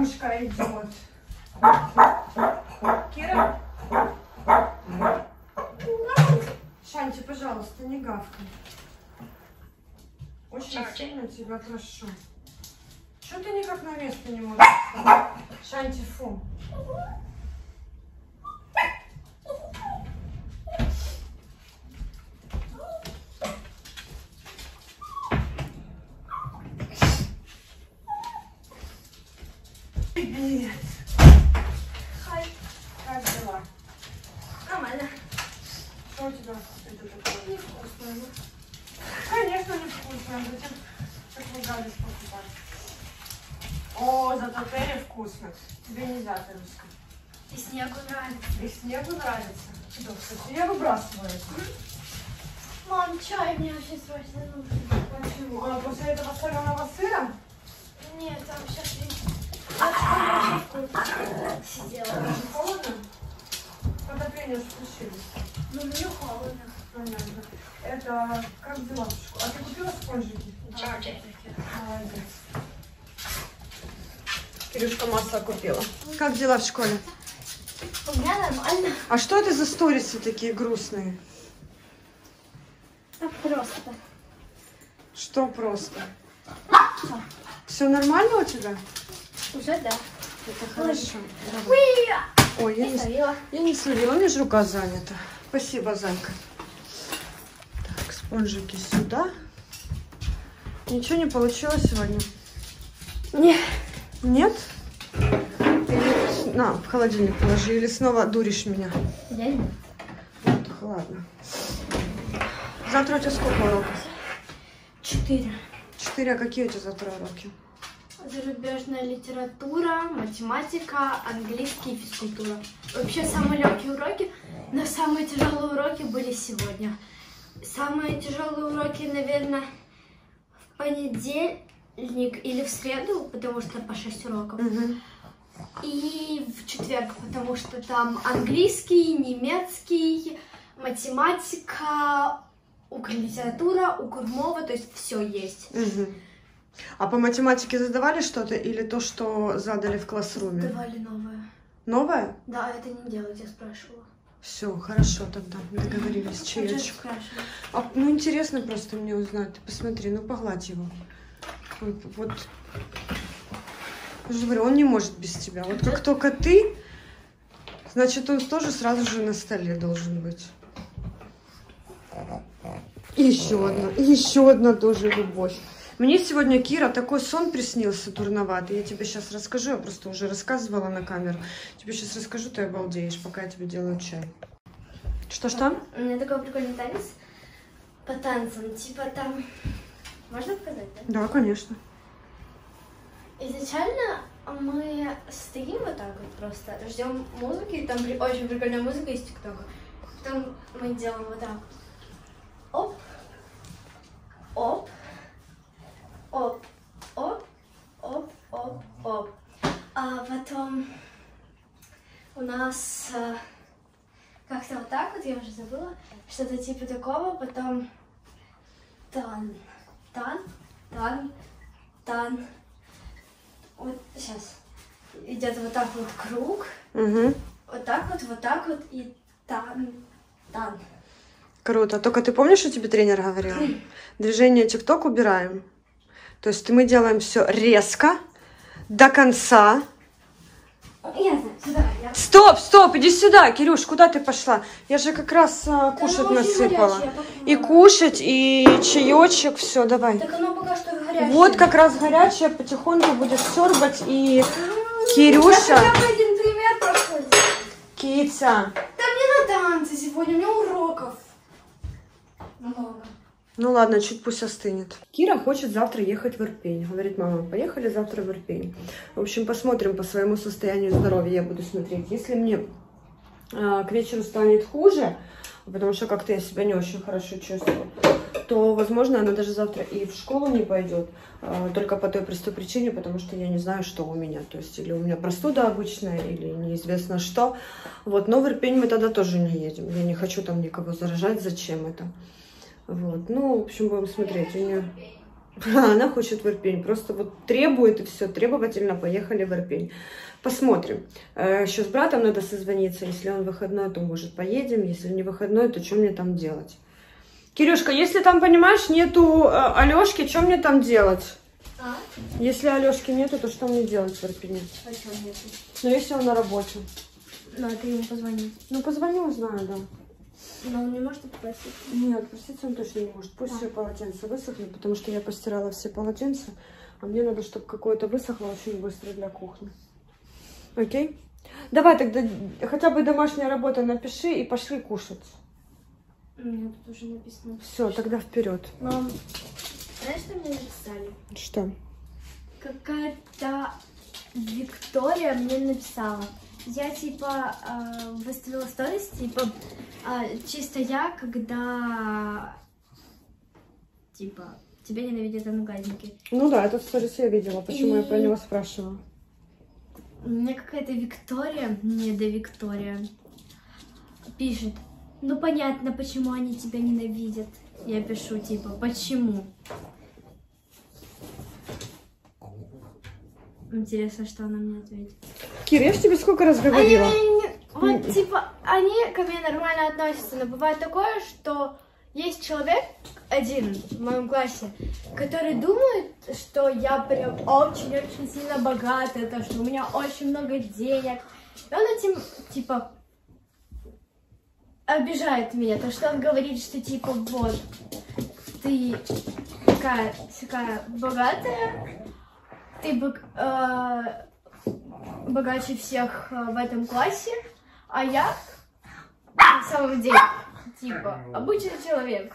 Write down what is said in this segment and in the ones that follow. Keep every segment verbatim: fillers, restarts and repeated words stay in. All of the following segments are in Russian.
бабушка идет. Кира? Шанти, пожалуйста, не гавкай. Очень сильно тебя прошу. Что ты никак на место не можешь? Шанти, фу. Привет. Хай. Как дела? Нормально. Что у тебя это такое? Невкусно. Конечно, невкусно. Зачем такую гадость покупать? О, зато перья вкусно. Тебе нельзя, Таруська. И снегу нравится. И снегу нравится. Что, кстати, я выбрасываю это. Мам, чай мне очень срочно нужен. Почему? А после этого соленого сыра? Нет, там сейчас я сидела. Холодно? Отопление включили. Но мне холодно. Понятно. Это как дела в школе? А ты купила спонжики? Да. Молодец. Кирюшка масло купила. Как дела в школе? У меня нормально. А что это за сторисы такие грустные? Так просто. Что просто? Все нормально у тебя? Уже да. Это хорошо. Уи! Ой, я Не не, словила. я не словила, у меня же рука занята. Спасибо, Зайка. Так, спонжики сюда. Ничего не получилось сегодня? Нет. Нет? Или... На, в холодильник положи. Или снова дуришь меня? Я нет. Вот, ладно. Завтра у тебя сколько уроков? Четыре. Четыре. А какие у тебя завтра уроки? Зарубежная литература, математика, английский и физкультура. Вообще самые легкие уроки, но самые тяжелые уроки были сегодня. Самые тяжелые уроки, наверное, в понедельник или в среду, потому что по шесть уроков. Угу. И в четверг, потому что там английский, немецкий, математика, укрлитература, укрмова, то есть все есть. Угу. А по математике задавали что-то или то, что задали в классруме? Давали новое. Новое? Да, это не делать, я спрашивала. Все, хорошо тогда, договорились. Чаечек. А, ну, интересно просто мне узнать. Ты посмотри, ну, погладь его. Он, вот. Я же говорю, он не может без тебя. Вот как только ты, значит, он тоже сразу же на столе должен быть. И еще одна, и еще одна тоже любовь. Мне сегодня, Кира, такой сон приснился дурноватый. Я тебе сейчас расскажу, я просто уже рассказывала на камеру. Тебе сейчас расскажу, ты обалдеешь, пока я тебе делаю чай. Что-что? У меня такой прикольный танец по танцам. Типа там... Можно показать, да? Да, конечно. Изначально мы стоим вот так вот просто, ждем музыки, там при- очень прикольная музыка из ТикТока. Потом мы делаем вот так. Оп. Оп. Оп. Оп. Оп. Оп. Оп. А потом у нас а, как-то вот так вот, я уже забыла, что-то типа такого, потом тан, тан, тан, тан. Вот сейчас идет вот так вот круг, Угу. вот так вот, вот так вот и тан, тан. Круто. Только ты помнишь, что тебе тренер говорил? Движение ТикТок убираем. То есть мы делаем все резко, до конца. Я знаю, сюда. Я... Стоп, стоп, иди сюда, Кирюш, куда ты пошла? Я же как раз а, кушать оно очень насыпала. горячее, я попробую. И кушать, и чаечек, все, давай. Так оно пока что горячее. Вот как раз горячее, потихоньку будет сёрбать, и Я Кирюша... хотя бы один пример проходит. Кица. Да мне на танцы сегодня, у меня уроков много. Ну ладно, чуть пусть остынет. Кира хочет завтра ехать в Ирпень. Говорит, мама, поехали завтра в Ирпень. В общем, посмотрим по своему состоянию здоровья, я буду смотреть. Если мне э, к вечеру станет хуже, потому что как-то я себя не очень хорошо чувствую, то, возможно, она даже завтра и в школу не пойдет. Э, только по той простой причине, потому что я не знаю, что у меня. То есть, или у меня простуда обычная, или неизвестно что. Вот, но в Ирпень мы тогда тоже не едем. Я не хочу там никого заражать, зачем это. Вот, ну, в общем, будем смотреть. У нее... Она хочет в Ирпень. Просто вот требует и все. Требовательно поехали в Ирпень. Посмотрим. Еще с братом надо созвониться. Если он выходной, то, может, поедем. Если не выходной, то что мне там делать? Кирюшка, если там, понимаешь, нету Алёшки, что мне там делать? А? Если Алёшки нету, то что мне делать в Ирпене? А что нету? Ну, если он на работе. Ну, ты ему позвони. Ну, позвони, узнаю, да. Но он не может попросить? Нет, проститься он точно не может. Пусть а. все полотенца высохнут, потому что я постирала все полотенца, а мне надо, чтобы какое-то высохло очень быстро для кухни. Окей? Давай тогда хотя бы домашняя работа напиши и пошли кушать. У меня тут уже написано. Все, тогда вперед. Мам, знаешь, что мне написали? Что? Какая-то Виктория мне написала. Я, типа, э, выставила сторис, типа, э, чисто я, когда, типа, тебя ненавидят одноклассники. Ну да, это сторис я видела, почему И... я про него спрашивала. Мне какая-то Виктория, не да Виктория, пишет, ну понятно, почему они тебя ненавидят. Я пишу, типа, почему? Интересно, что она мне ответит. Кир, я же тебе сколько раз говорила. Они, они, вот, типа, они ко мне нормально относятся, но бывает такое, что есть человек один в моем классе, который думает, что я прям очень-очень сильно богатая, то, что у меня очень много денег. И он этим, типа, обижает меня, то, что он говорит, что, типа, вот, ты такая, такая богатая, ты э, богаче всех в этом классе, а я на самом деле, типа, обычный человек.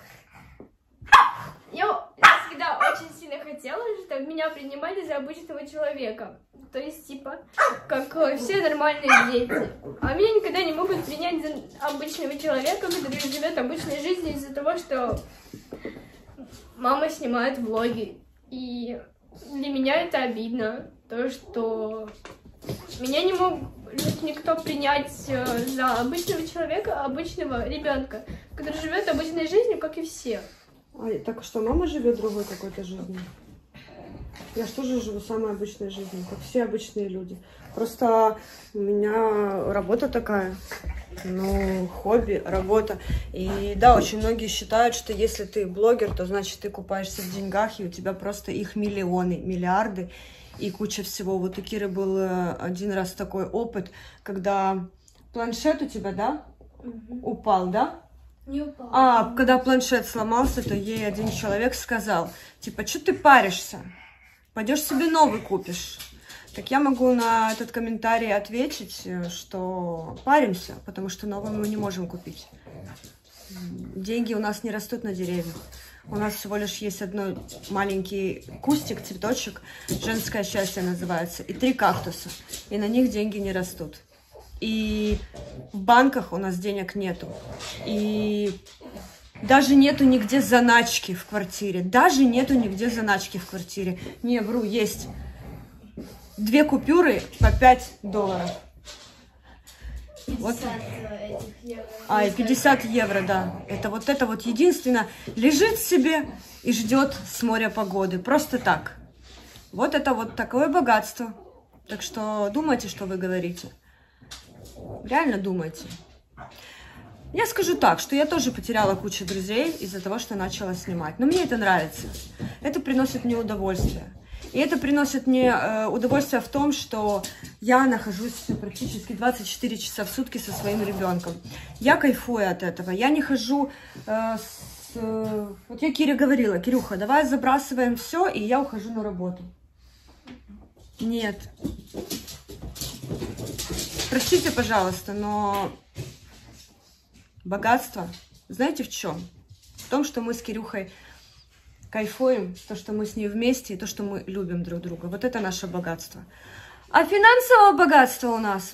Я всегда очень сильно хотела, чтобы меня принимали за обычного человека. То есть, типа, как все нормальные дети. А меня никогда не могут принять за обычного человека, который живет обычной жизнью из-за того, что мама снимает влоги. И для меня это обидно, то, что меня не мог никто принять за обычного человека, обычного ребенка, который живет обычной жизнью, как и все. А, так что, мама живет другой какой-то жизнью? Я же тоже живу самой обычной жизнью, как все обычные люди. Просто у меня работа такая. Ну, хобби, работа. И да, очень многие считают, что если ты блогер, то значит ты купаешься в деньгах, и у тебя просто их миллионы, миллиарды и куча всего. Вот у Киры был один раз такой опыт, когда планшет у тебя, да, угу. упал, да? Не упал. А, когда планшет сломался, то ей один человек сказал, типа, что ты паришься? Пойдешь себе новый купишь. Так я могу на этот комментарий ответить, что паримся, потому что новый мы не можем купить. Деньги у нас не растут на деревьях. У нас всего лишь есть одно маленький кустик, цветочек, женское счастье называется, и три кактуса. И на них деньги не растут. И в банках у нас денег нету. И даже нету нигде заначки в квартире. Даже нету нигде заначки в квартире. Не, вру, есть. Две купюры по пять долларов. пятьдесят вот. Этих евро. А, и пятьдесят евро, да. Это вот это вот единственное. Лежит себе и ждет с моря погоды. Просто так. Вот это вот такое богатство. Так что думайте, что вы говорите. Реально думайте. Я скажу так, что я тоже потеряла кучу друзей из-за того, что начала снимать. Но мне это нравится. Это приносит мне удовольствие. И это приносит мне э, удовольствие в том, что я нахожусь практически двадцать четыре часа в сутки со своим ребенком. Я кайфую от этого. Я не хожу... Э, с, э, вот я Кире говорила, Кирюха, давай забрасываем все, и я ухожу на работу. Нет. Простите, пожалуйста, но богатство, знаете в чем? В том, что мы с Кирюхой кайфуем, то, что мы с ней вместе, и то, что мы любим друг друга. Вот это наше богатство. А финансового богатства у нас...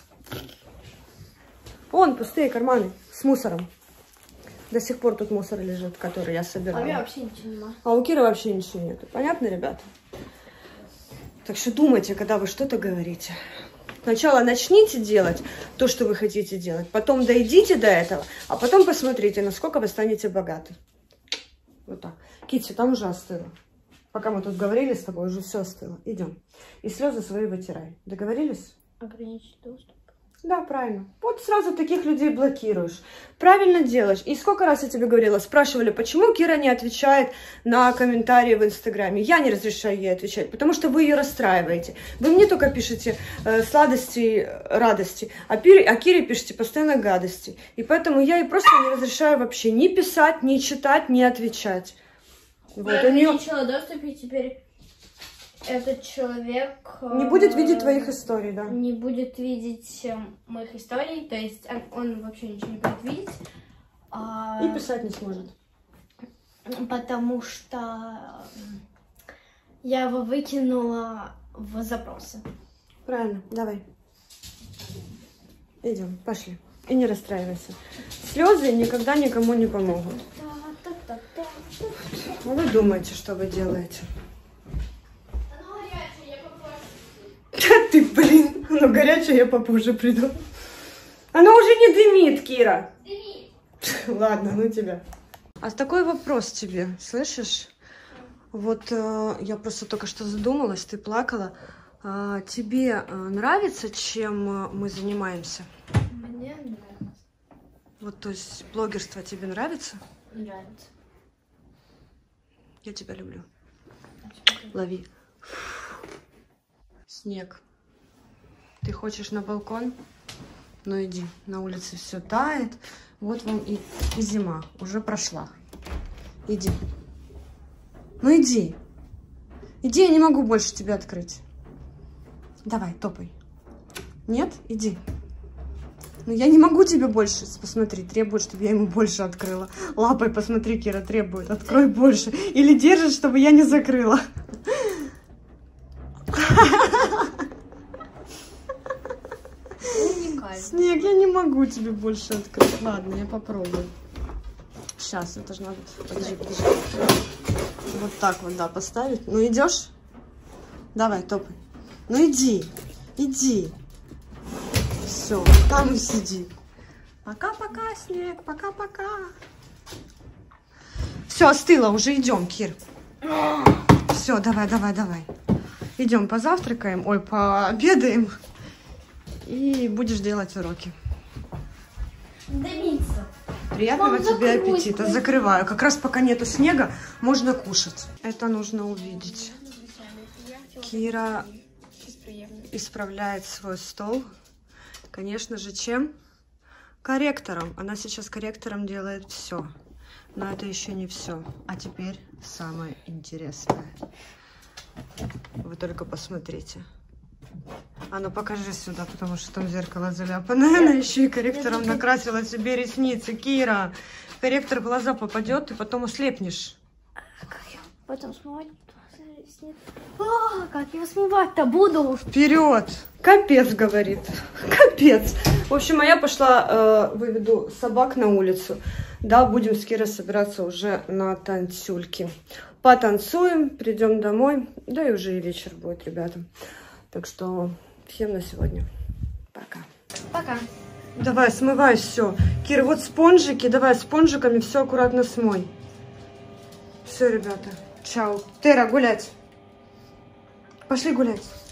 Вон, пустые карманы с мусором. До сих пор тут мусор лежит, который я собирала. А у меня вообще ничего нема. А у Киры вообще ничего нету. Понятно, ребята? Так что думайте, когда вы что-то говорите. Сначала начните делать то, что вы хотите делать. Потом дойдите до этого, а потом посмотрите, насколько вы станете богаты. Вот так. Китти, там уже остыло. Пока мы тут говорили с тобой, уже все остыло. Идем. И слезы свои вытирай. Договорились? Ограничить доступ. Да, правильно. Вот сразу таких людей блокируешь. Правильно делаешь. И сколько раз я тебе говорила, спрашивали, почему Кира не отвечает на комментарии в Инстаграме. Я не разрешаю ей отвечать, потому что вы ее расстраиваете. Вы мне только пишете э, сладости, радости, а, Пире, а Кире пишете постоянно гадости. И поэтому я ей просто не разрешаю вообще ни писать, ни читать, ни отвечать. Вот, Я у нее... ограничила доступ, и теперь этот человек... Не будет видеть твоих историй, да. Не будет видеть э, моих историй, то есть он, он вообще ничего не будет видеть. А, И писать не сможет. Потому что я его выкинула в запросы. Правильно, давай. Идем, пошли. И не расстраивайся. Слезы никогда никому не помогут. Ну, вы думаете, что вы делаете. Ты, блин, ну горячее я попозже приду. Оно уже не дымит, Кира. Дымит. Ладно, ну тебя. А такой вопрос тебе, слышишь? Вот э, я просто только что задумалась, ты плакала. Э, тебе э, нравится, чем э, мы занимаемся? Мне нравится. Вот, то есть блогерство тебе нравится? Нравится. Я тебя люблю. Лови. Снег. Ты хочешь на балкон? Ну иди, на улице все тает. Вот вам и, и зима уже прошла. Иди. Ну иди. Иди, я не могу больше тебя открыть. Давай, топай. Нет? Иди. Ну я не могу тебе больше. Посмотри, требует, чтобы я ему больше открыла. Лапой посмотри, Кира требует. Открой больше. Или держит, чтобы я не закрыла. Снег, я не могу тебе больше открыть. Ладно, я попробую. Сейчас, это же надо... Подожди, подожди. Вот так вот, да, поставить. Ну, идешь? Давай, топай. Ну, иди. Иди. Все, там и сиди. Пока-пока, снег, пока-пока. Все, остыло, уже идем, Кир. Все, давай, давай, давай. Идем позавтракаем, ой, пообедаем. И будешь делать уроки. Дымится. Приятного Мам, тебе закрой, аппетита. закрой. Закрываю. Как раз пока нету снега, можно кушать. Это нужно увидеть. Кира исправляет свой стол. Конечно же, чем? Корректором. Она сейчас корректором делает все. Но это еще не все. А теперь самое интересное. Вы только посмотрите. А ну покажи сюда, потому что там зеркало заляпанное. Она еще и корректором накрасила себе ресницы. Кира, корректор в глаза попадет, и потом ослепнешь. Как я потом смывать? О, как я смывать-то буду? Вперед! Капец, говорит. Капец. В общем, а я пошла, э, выведу собак на улицу. Да, будем с Кирой собираться уже на танцюльки. Потанцуем, придем домой. Да и уже и вечер будет, ребята. Так что всем на сегодня. Пока. Пока. Давай, смывай все. Кир, вот спонжики, давай спонжиками все аккуратно смой. Все, ребята. Чао. Тера, гулять. Пошли гулять.